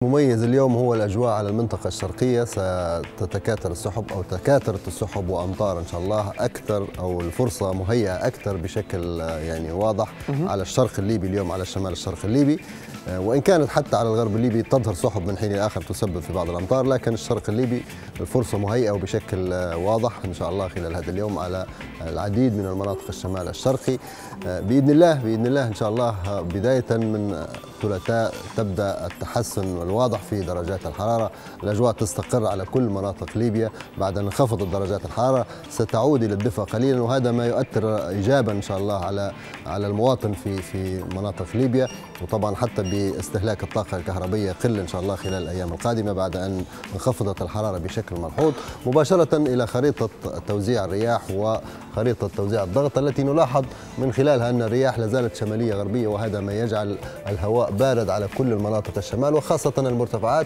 مميز اليوم هو الأجواء على المنطقة الشرقية. ستتكاثر السحب أو تكاثرت السحب وأمطار إن شاء الله أكثر، أو الفرصة مهيئة أكثر بشكل يعني واضح على الشرق الليبي اليوم، على الشمال الشرق الليبي، وإن كانت حتى على الغرب الليبي تظهر سحب من حين لآخر تسبب في بعض الأمطار، لكن الشرق الليبي الفرصة مهيئة وبشكل واضح إن شاء الله خلال هذا اليوم على العديد من المناطق الشمال الشرقي. بإذن الله إن شاء الله بداية من ثلاثاء تبدأ التحسن الواضح في درجات الحرارة. الأجواء تستقر على كل مناطق ليبيا بعد أن انخفضت درجات الحرارة، ستعود إلى الدفء قليلا، وهذا ما يؤثر إيجابا إن شاء الله على المواطن في مناطق ليبيا، وطبعا حتى باستهلاك الطاقة الكهربية يقل إن شاء الله خلال الأيام القادمة بعد أن انخفضت الحرارة بشكل ملحوظ. مباشرة إلى خريطة توزيع الرياح وخريطة توزيع الضغط التي نلاحظ من خلالها أن الرياح لازالت شمالية غربية، وهذا ما يجعل الهواء بارد على كل المناطق الشمال، وخاصة المرتفعات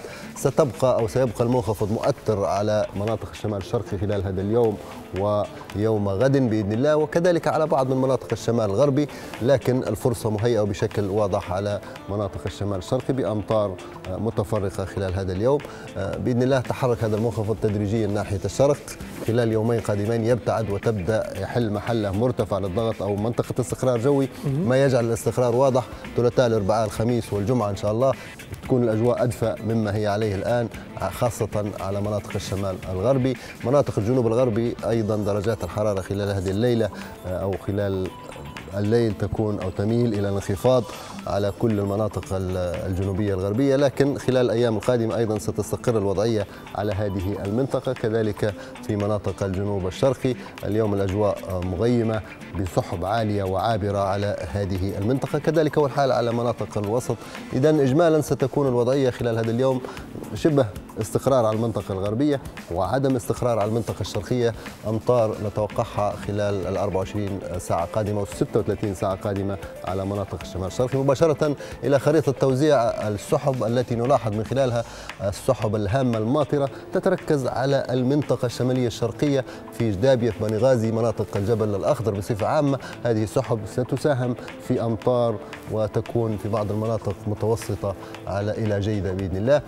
سيبقى المنخفض مؤثر على مناطق الشمال الشرقي خلال هذا اليوم ويوم غد بإذن الله، وكذلك على بعض من مناطق الشمال الغربي، لكن الفرصة مهيئة بشكل واضح على مناطق الشمال الشرقي بأمطار متفرقة خلال هذا اليوم. بإذن الله تحرك هذا المنخفض تدريجيا ناحية الشرق، خلال يومين قادمين يبتعد وتبدأ يحل محله مرتفع للضغط أو منطقة استقرار جوي، ما يجعل الاستقرار واضح. ثلاثاء الأربعاء الخميس والجمعة إن شاء الله تكون الأجواء أدفأ مما هي عليه الآن، خاصة على مناطق الشمال الغربي. مناطق الجنوب الغربي أيضا درجات الحرارة خلال هذه الليلة أو خلال الليل تكون أو تميل إلى الانخفاض على كل المناطق الجنوبية الغربية، لكن خلال الأيام القادمة أيضا ستستقر الوضعية على هذه المنطقة، كذلك في مناطق الجنوب الشرقي. اليوم الأجواء مغيمة بسحب عالية وعابرة على هذه المنطقة، كذلك هو الحال على مناطق الوسط. إذا إجمالا ستكون الوضعية خلال هذا اليوم شبه استقرار على المنطقة الغربية وعدم استقرار على المنطقة الشرقية. أمطار نتوقعها خلال ال 24 ساعة قادمة و 36 ساعة قادمة على مناطق الشمال الشرقي. مباشرة إلى خريطة توزيع السحب التي نلاحظ من خلالها السحب الهامة الماطرة تتركز على المنطقة الشمالية الشرقية في جدابية، في بني غازي، مناطق الجبل الأخضر بصفة عامة. هذه السحب ستساهم في أمطار وتكون في بعض المناطق متوسطة إلى جيدة بإذن الله.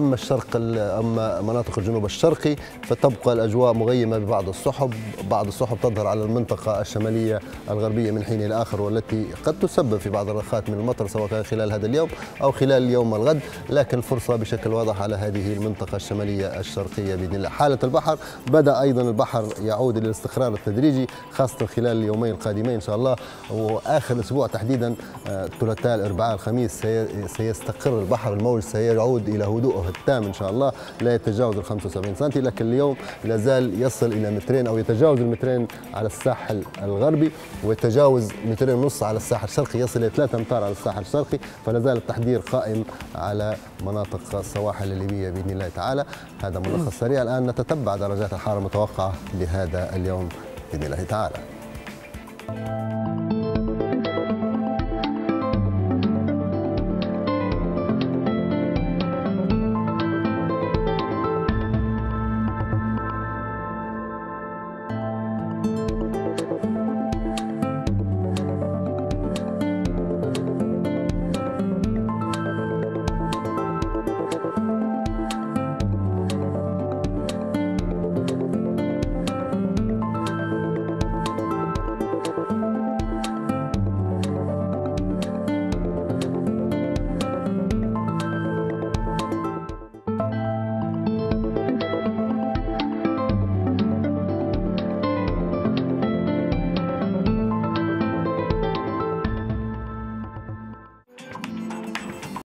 أما مناطق الجنوب الشرقي فتبقى الأجواء مغيمة ببعض السحب. بعض السحب تظهر على المنطقة الشمالية الغربية من حين إلى آخر، والتي قد تسبب في بعض الرخات من المطر سواء كان خلال هذا اليوم أو خلال يوم الغد، لكن الفرصة بشكل واضح على هذه المنطقة الشمالية الشرقية بإذن الله. حالة البحر بدأ أيضا البحر يعود إلى الاستقرار التدريجي، خاصة خلال اليومين القادمين إن شاء الله، وآخر الأسبوع تحديدا الثلاثاء الأربعاء الخميس سيستقر البحر، الموج سيعود إلى هدوءه التام إن شاء الله، لا يتجاوز ال 75 سم، لكن اليوم لا زال يصل إلى مترين أو يتجاوز المترين على الساحل الغربي، ويتجاوز 2.5 متر على الساحل الشرقي، يصل إلى 3 أمتار على الساحل الشرقي، فلا زال التحذير قائم على مناطق السواحل الليبية بإذن الله تعالى. هذا ملخص سريع. الآن نتتبع درجات الحرارة المتوقعة لهذا اليوم بإذن الله تعالى.